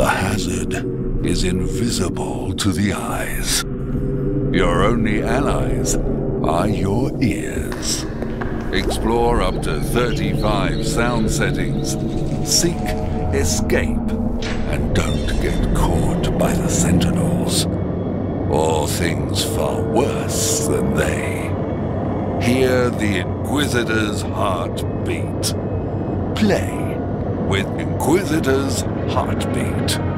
The hazard is invisible to the eyes. Your only allies are your ears. Explore up to 35 sound settings. Seek escape. And don't get caught by the Sentinels. Or things far worse than they. Hear the Inquisitor's heart beat. Play with Inquisitor's Heartbeat.